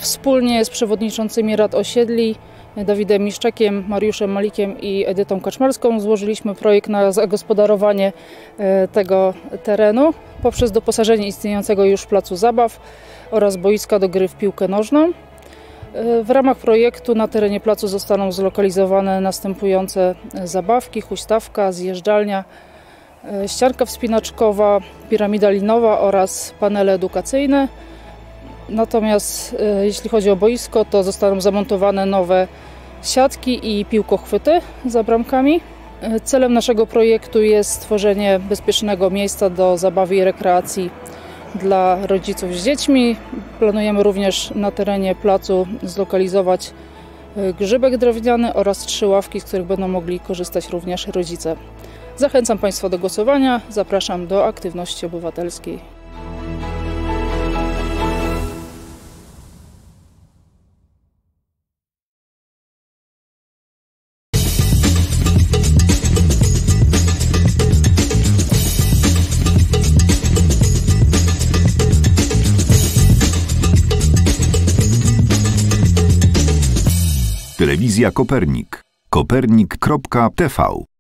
Wspólnie z przewodniczącymi rad osiedli Dawidem Miszczakiem, Mariuszem Malikiem i Edytą Kaczmarską złożyliśmy projekt na zagospodarowanie tego terenu poprzez doposażenie istniejącego już placu zabaw oraz boiska do gry w piłkę nożną. W ramach projektu na terenie placu zostaną zlokalizowane następujące zabawki: huśtawka, zjeżdżalnia, ścianka wspinaczkowa, piramida linowa oraz panele edukacyjne. Natomiast jeśli chodzi o boisko, to zostaną zamontowane nowe siatki i piłkochwyty za bramkami. Celem naszego projektu jest stworzenie bezpiecznego miejsca do zabawy i rekreacji dla rodziców z dziećmi. Planujemy również na terenie placu zlokalizować grzybek drewniany oraz 3 ławki, z których będą mogli korzystać również rodzice. Zachęcam Państwa do głosowania, zapraszam do aktywności obywatelskiej. Telewizja Kopernik. Kopernik.tv